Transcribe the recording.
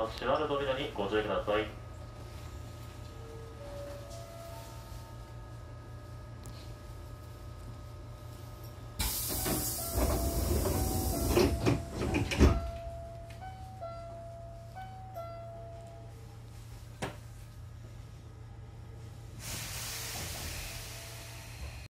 ます。閉まる扉にご注意ください。